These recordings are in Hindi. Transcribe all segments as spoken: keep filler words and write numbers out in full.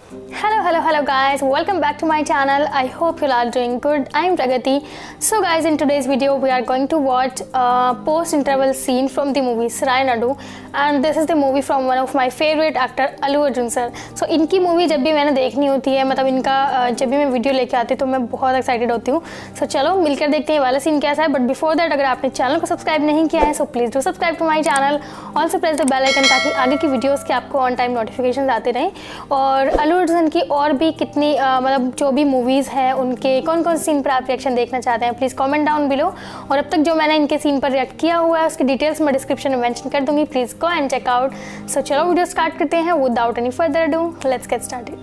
Hello, hello, hello guys, welcome back to my channel. I hope you are doing good. I am Pragati. So guys, in today's video we are going to watch a post-interval scene from the movie Sarai Nadu, and this is the movie from one of my favorite actor Allu Arjun sir. So इनकी मूवी जब भी मैंने देखनी होती है, मतलब इनका जब भी मैं वीडियो लेके आती हूँ तो मैं बहुत एक्साइटेड होती हूँ. सो so, चलो मिलकर देखते हैं वाला सीन कैसा है. बट बिफोर दैट अगर आपने चैनल को सब्सक्राइब नहीं किया है so please do subscribe to my channel. Also press the bell icon ताकि आगे की वीडियोज़ के आपको ऑन टाइम नोटिफिकेशन आते रहें. और अल्लू अर्जुन की और भी कितनी मतलब जो भी मूवीज़ हैं उनके कौन कौन सीन पर आप रिएक्शन देखना चाहते हैं प्लीज़ कमेंट डाउन बिलो. और अब तक जो मैंने इनके सीन पर रिएक्ट किया हुआ है उसकी डिटेल्स मैं डिस्क्रिप्शन में मेंशन कर दूंगी. Please go and check out. So चलो वीडियो स्टार्ट करते हैं without any further do. Let's get started.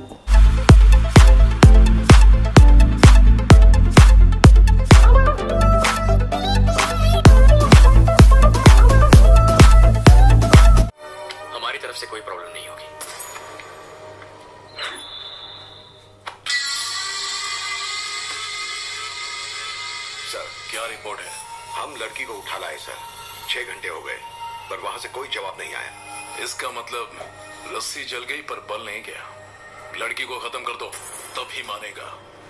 हमारी तरफ से कोई प्रॉब्लम नहीं होगी. सर क्या रिपोर्ट है? हम लड़की को उठा लाए सर. छह घंटे हो गए पर वहां से कोई जवाब नहीं आया. इसका मतलब रस्सी जल गई पर बल नहीं गया. लड़की को खत्म कर दो तब ही मानेगा.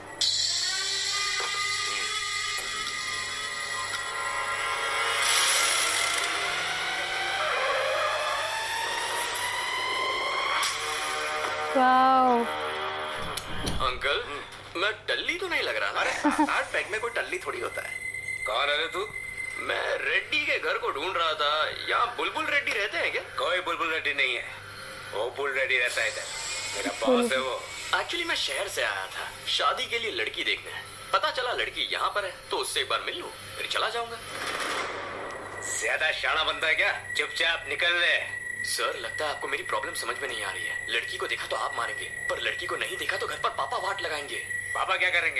वाओ अंकल मैं टल्ली तो नहीं लग रहा ना? अरे हार्ट पैक में कोई टल्ली थोड़ी होता है. कौन है रे तू? मैं रेड्डी के घर को ढूंढ रहा था. यहाँ बुलबुल रेड्डी रहते हैं क्या? कोई बुलबुल रेड्डी नहीं है. वो बुल रेड्डी रहता है इधर. मेरा बॉस है वो. एक्चुअली मैं शहर से आया था शादी के लिए लड़की देखने. पता चला लड़की यहाँ पर है तो उससे एक बार मिल लूं फिर चला जाऊंगा. ज्यादा शाना बनता है क्या? चुपचाप निकल ले. सर लगता है आपको मेरी प्रॉब्लम समझ में नहीं आ रही है. लड़की को देखा तो आप मारेंगे पर लड़की को नहीं देखा तो घर पर पापा वाट लगाएंगे. पापा क्या करेंगे?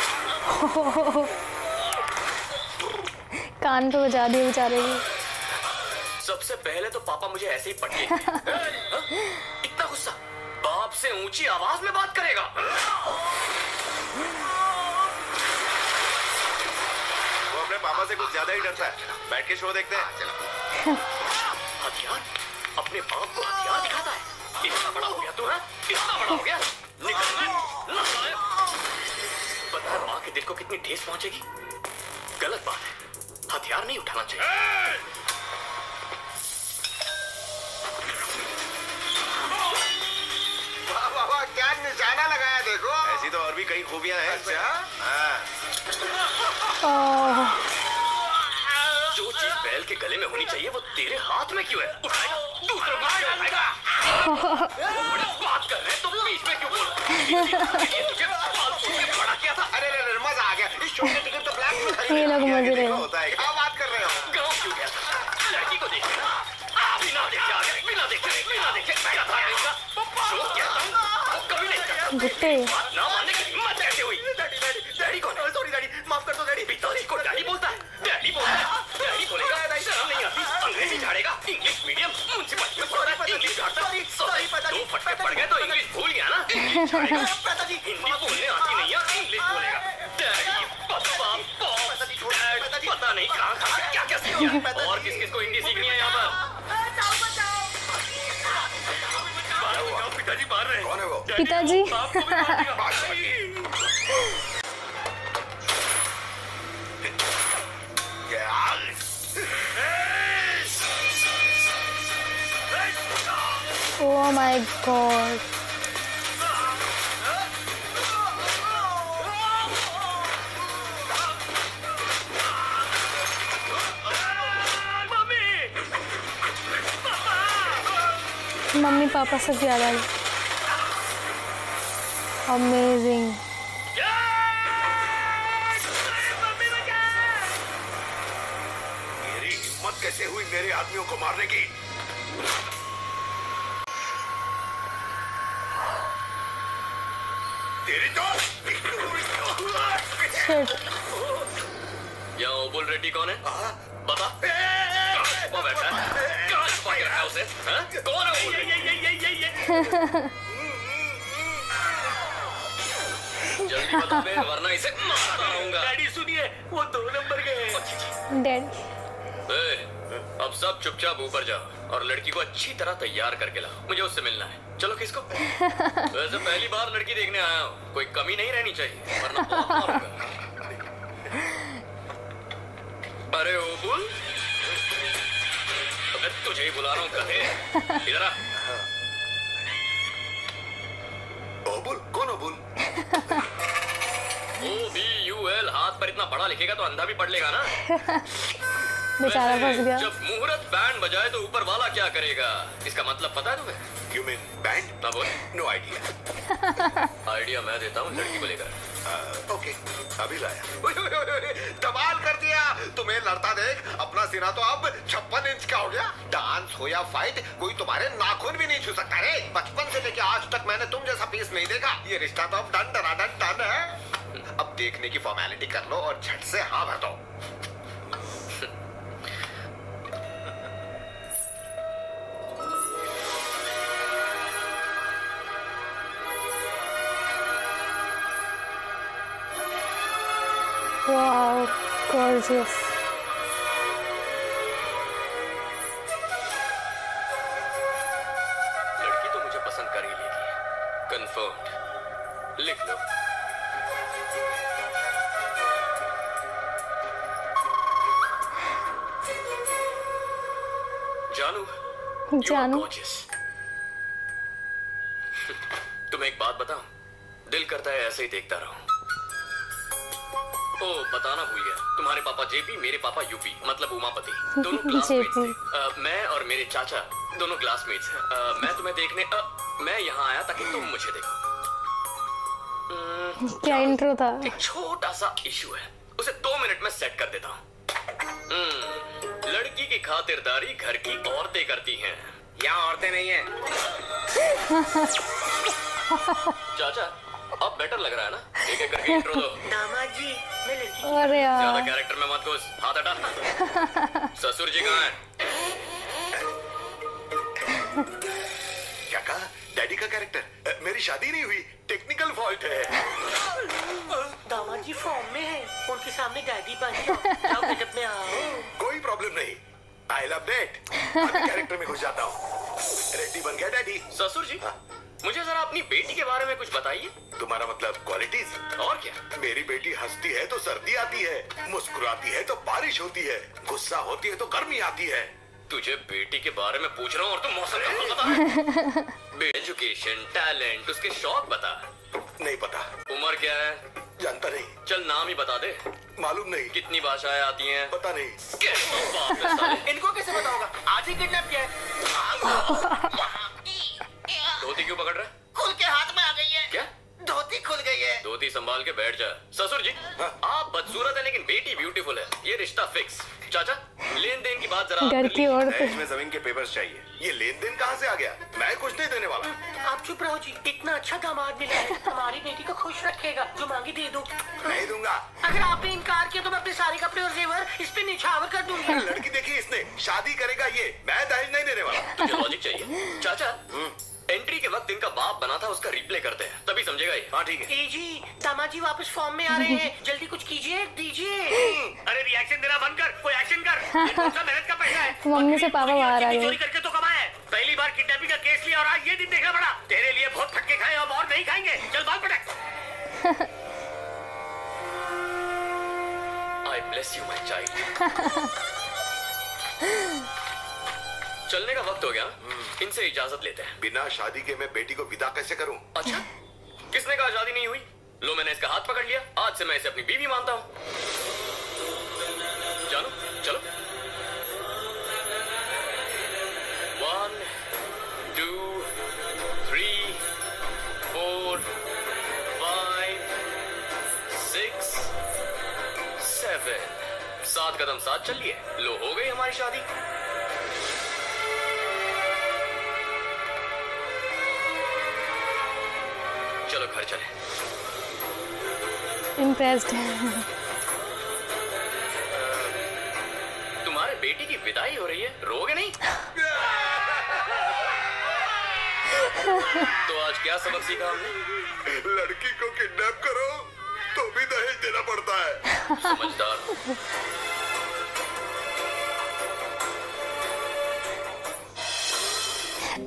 कान पे बजा दिए बेचारे की. सबसे पहले तो पापा मुझे ऐसे ही पटके. इतना गुस्सा. बाप से ऊंची आवाज में बात करेगा. वो अपने पापा से कुछ ज्यादा ही डरता है. बैठ के शो देखते हैं. हथियार? अपने बाप को हथियार दिखाता है? इतना बड़ा हो गया तू है? इतना बड़ा हो गया? निकल. पता है माँ के दिल को कितनी ठेस पहुंचेगी? गलत बात है. हथियार नहीं उठाना चाहिए. वाह वाह वाह क्या निशाना लगाया देखो. ऐसी तो और भी कई खूबियां हैं. अच्छा हाँ. जो चीज बैल के गले में होनी चाहिए वो तेरे हाथ में क्यों है? उठाएगा दूसरों को क्यों उठाएगा? बात कर रहे हैं तो बीच में क्यों बोल रहे? तुझे फालतू में बड़ा किया था. अरे अरे मजा आ गया. इस शो के टिकट तो ब्लैक में खरीद. ये लोग मजे ले होता है. क्या बात कर रहे हो? गाँव क्यों गया था? लड़की को देखे ना. बिना देखे आ गया. बिना देखे बिना देखे क्या था इनका? शो क्या था? वो कभी नहीं करता. गुट्टे बात ना मानने की हिम्मत कैसे हुई? डैडी डैडी डैडी कौन? सॉरी डैडी माफ कर दो डैडी. पिताजी को डैडी बोलता है. डैडी बोलता है. डैडी बोलेगा. शर्म नहीं आती? अंग्रेजी झाड़ेगा. इंग्लिश मीडियम म्युनिसिपैलिटी में पढ़ा है. इंग्लिश झाड़ता. सॉरी दो फटके पड़ गए तो इंग्लिश भूल गया ना. इंग्लिश झाड़ेगा. पिताजी हिंदी बोलने आती नहीं है. इंग्लिश बोलेगा. डैडी पापा डैड पता नहीं कहाँ कहाँ क्या क्या सीख गया. और किस किस को हिंदी सीखनी है यहाँ पर? पिताजी मार रहे हैं. कौन है वो? पिताजी. आपको भी मार दिया. Oh my God. Mummy papa सब याद आ गए. अमेजिंग. मेरी हिम्मत कैसे हुई मेरे आदमियों को मारने की? तेरी तो यहाँ ओबुल रेड्डी कौन है? बता. वो बैठा है. कहाँ छुपा के रखा है उसे? हाँ? कौन है ओबुल रेड्डी? जल्दी बता बे वरना इसे मारता रहूंगा. डैडी सुनिए वो दो नंबर के हैं. डैडी. अब सब चुपचाप ऊपर जाओ और लड़की को अच्छी तरह तैयार करके लाओ. मुझे उससे मिलना है. चलो किसको? वैसे पहली बार लड़की देखने आया हूँ, कोई कमी नहीं रहनी चाहिए वरना बहुत मारूंगा। अरे ओ बुल, अबे तुझे ही बुला रहा हूँ गधे, इधर आ। ओ बुल? कौन ओ बुल? ओ बी यू एल, हाथ पर इतना बड़ा लिखेगा तो अंधा भी पढ़ लेगा ना। बेचारा फंस गया। जब मुहूर्त बैंड बजाए तो ऊपर वाला क्या करेगा? इसका मतलब पता है तुम्हें? You mean band? ना बोल। No idea. आइडिया मैं देता हूँ लड़की को लेकर। ओके, अभी लाया। कमाल कर दिया। तुम्हें लड़ता देख अपना सीना तो अब छप्पन इंच का हो गया। डांस हो या फाइट, कोई तुम्हारे नाखून भी नहीं छू सकता रे। बचपन से लेके आज तक मैंने तुम जैसा पीस नहीं देखा। ये रिश्ता तो अब डन डना डन डन है। अब देखने की फॉर्मेलिटी कर लो और झट से हाँ भर दो। Wow, gorgeous. लड़की तो मुझे पसंद कर ही लेगी, कंफर्म्ड। लिख लो। जानू, जानू। gorgeous। तुम्हें एक बात बताऊं, दिल करता है ऐसे ही देखता रहूं। ओ, बताना भूल गया, तुम्हारे पापा जेपी, मेरे पापा यूपी, मतलब उमापति, दोनों क्लासमेट्स थे। अ, मैं और मेरे चाचा दोनों क्लासमेट्स हैं। अ, मैं तुम्हें देखने अ, मैं यहाँ आया ताकि तुम मुझे देखो। हम्म, क्या इंट्रो था। एक छोटा सा इशू है, उसे दो मिनट में सेट कर देता हूँ। हम्म, लड़की की खातिरदारी घर की औरतें करती हैं, यहाँ औरतें नहीं हैं। चाचा, अब बेटर लग रहा है ना? एक एक करके इंट्रो दो। दामाद जी, मैं लड़की। अरे ज्यादा यार, कैरेक्टर में मत घुस, हाथ हटा। ससुर जी कहाँ हैं? क्या कहा? डैडी का कैरेक्टर? मेरी शादी नहीं हुई, टेक्निकल फॉल्ट है। दामाद जी फॉर्म में है, उनके सामने डैडी बन जाओ, गेटअप में आओ। कोई प्रॉब्लम नहीं, आई लव दैट। अभी कैरेक्टर में घुस जाता हूँ। रेडी बन गया डैडी। ससुर जी, मुझे जरा अपनी बेटी के बारे में कुछ बताइए। तुम्हारा मतलब क्वालिटीज? और क्या? मेरी बेटी हंसती है तो सर्दी आती है, मुस्कुराती है तो बारिश होती है, गुस्सा होती है तो गर्मी आती है। तुझे बेटी के बारे में पूछ रहा हूँ और तुम मौसम का हाल बता रहे। एजुकेशन, टैलेंट, उसके शौक बता। नहीं पता। उम्र क्या है? जानता नहीं। चल नाम ही बता दे। मालूम नहीं। कितनी भाषाएं आती हैं? पता नहीं। कैसे बाप रे साले। इनको कैसे पता होगा? आज ही किडनैप किया है। धोती क्यों पकड़ रहा है? खुल के हाथ में आ गई है। क्या? धोती खुल गई है। धोती संभाल के बैठ जा। ससुर जी, आप बदसूरत है लेकिन बेटी ब्यूटीफुल है, ये रिश्ता फिक्स। चाचा, लेन देन की बात जरा घर की औरतें। इसमें जमीन के पेपर्स चाहिए। ये लेन देन कहाँ से आ गया? मैं कुछ नहीं देने वाला। आप चुप रहो जी, इतना अच्छा दामाद मिला है, हमारी बेटी को खुश रखेगा, जो मांगी दे दो। नहीं दूंगा। अगर आपने इनकार किया तो मैं अपने सारे कपड़े और जेवर इस पे निछावर कर दूंगी। लड़की देखी इसने, शादी करेगा ये, मैं दहेज नहीं देने वाला। तुझे लॉजिक चाहिए। चाचा, एंट्री के वक्त इनका बाप बना था, उसका रिप्ले करते हैं, तभी समझेगा ये। हाँ ठीक है। ए जी, दामाद जी वापस फॉर्म में आ रहे हैं, जल्दी कुछ कीजिए, दीजिए। अरे रिएक्शन देना बंद कर, कोई एक्शन कर। ये कौन सा मेहनत का पैसा है? मम्मी से पापा बाहर आ गए। चोरी करके तो कमाया है। पहली बार किडनैपिंग का केस लिया और आज ये दिन देखना पड़ा। तेरे लिए बहुत फटके खाए, अब और नहीं खाएंगे। चल बाल पटक। I bless you my child. चलने का वक्त हो गया, इनसे इजाजत लेते हैं। बिना शादी के मैं बेटी को विदा कैसे करूं? अच्छा, किसने कहा शादी नहीं हुई? लो, मैंने इसका हाथ पकड़ लिया, आज से मैं इसे अपनी बीवी मानता हूं। जानो, चलो। One, two, three, four, five, six, seven. सात कदम साथ चलिए। लो, हो गई हमारी शादी। चलो घर चले। इम्प्रेस्ड। तुम्हारे बेटी की विदाई हो रही है, रोगे नहीं? तो आज क्या सबक सीखा हमने? लड़की को किडनैप करो तो भी दहेज देना पड़ता है। समझदार।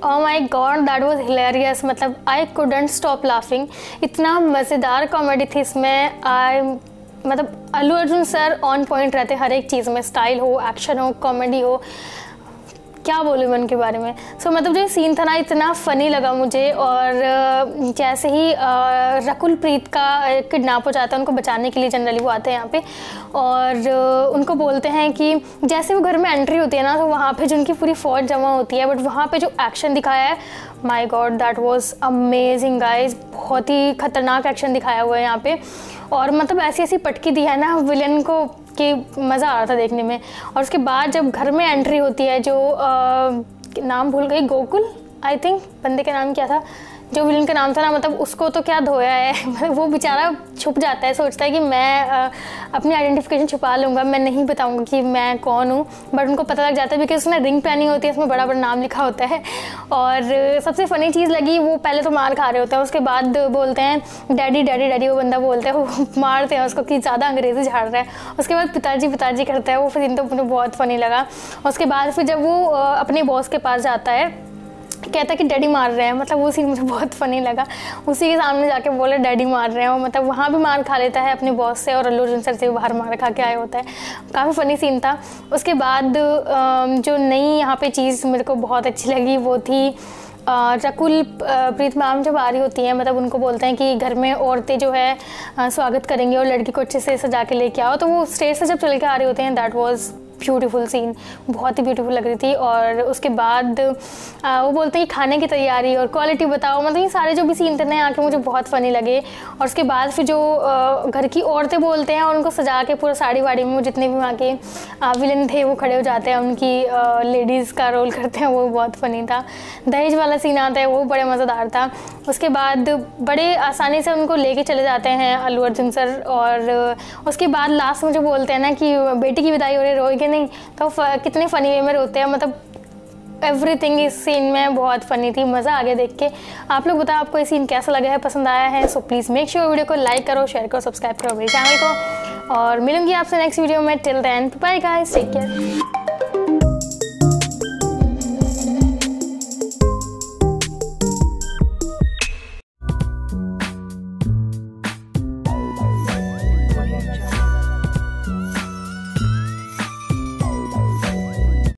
Oh my god, that was hilarious. मतलब आई कुडंट स्टॉप लाफिंग। इतना मज़ेदार कॉमेडी थी इसमें। आई मतलब Allu Arjun sir on point रहते हर एक चीज़ में, स्टाइल हो, एक्शन हो, कॉमेडी हो, क्या बोलूँ मैं उनके बारे में। सो so, मतलब जो सीन था ना इतना फ़नी लगा मुझे। और जैसे ही रकुल प्रीत का किडनैप हो जाता है, उनको बचाने के लिए जनरली वो आते हैं यहाँ पे और उनको बोलते हैं कि जैसे वो घर में एंट्री होती है ना, तो वहाँ पे जो उनकी पूरी फ़ौज जमा होती है, बट वहाँ पे जो एक्शन दिखाया है, my god that was amazing guys. बहुत ही खतरनाक एक्शन दिखाया हुआ है यहाँ पे। और मतलब ऐसी ऐसी पटकी दी है ना विलन को कि मज़ा आ रहा था देखने में। और उसके बाद जब घर में एंट्री होती है, जो आ, नाम भूल गई, गोकुल आई थिंक बंदे का नाम क्या था, जो विलन का नाम था ना, मतलब उसको तो क्या धोया है। वो बेचारा छुप जाता है, सोचता है कि मैं आ, अपनी आइडेंटिफिकेशन छुपा लूँगा, मैं नहीं बताऊँगा कि मैं कौन हूँ, बट उनको पता लग जाता है बिकॉज उसने रिंग पहनी होती है, उसमें बड़ा बड़ा नाम लिखा होता है। और सबसे फ़नी चीज़ लगी, वो पहले तो मार खा रहे होते हैं, उसके बाद बोलते हैं डैडी डैडी डैडी, वो बंदा बोलता है, वो मारते हैं उसको कि ज़्यादा अंग्रेज़ी झाड़ रहा है। उसके बाद पिताजी पिताजी करता है, वो फिर तो मुझे बहुत फ़नी लगा। उसके बाद फिर जब वो अपने बॉस के पास जाता है, कहता है कि डैडी मार रहे हैं, मतलब वो सीन मुझे बहुत फ़नी लगा। उसी के सामने जाके बोले डैडी मार रहे हैं, वो मतलब वहाँ भी मार खा लेता है अपने बॉस से और अल्लू अर्जुन सर से बाहर मार खा के आया होता है। काफ़ी फ़नी सीन था। उसके बाद जो नई यहाँ पे चीज़ मेरे को बहुत अच्छी लगी वो थी रकुल प्रीत मैम जब आ रही होती हैं, मतलब उनको बोलते हैं कि घर में औरतें जो है स्वागत करेंगी और लड़की को अच्छे से सजा के लेके आओ, तो वो स्टेज से जब चल के आ रही होते हैं, दैट वाज ब्यूटीफुल सीन, बहुत ही ब्यूटीफुल लग रही थी। और उसके बाद आ, वो बोलते हैं कि खाने की तैयारी और क्वालिटी बताओ, मतलब ये सारे जो भी सीन थे ना यहाँ के मुझे बहुत फ़नी लगे। और उसके बाद फिर जो आ, घर की औरतें बोलते हैं और उनको सजा के पूरा साड़ी वाड़ी में जितने भी वहाँ के विलन थे वो खड़े हो जाते हैं, उनकी लेडीज़ का रोल करते हैं, वो बहुत फ़नी था। दहेज वाला सीन आता है, वो बड़े मज़ेदार था। उसके बाद बड़े आसानी से उनको लेके चले जाते हैं अल्लू अर्जुन सर। और उसके बाद लास्ट में जो बोलते हैं ना कि बेटी की विदाई हो रही, रोएंगे नहीं, तो कितने फ़नी वे में रोते हैं। मतलब एवरीथिंग इस सीन में बहुत फ़नी थी, मज़ा आ गया देख के। आप लोग बताओ आपको ये सीन कैसा लगा है, पसंद आया है? So please make sure video को लाइक करो, शेयर करो, सब्सक्राइब करो मेरे चैनल को। और मिलूंगी आपसे नेक्स्ट वीडियो में। Till then bye guys, take care.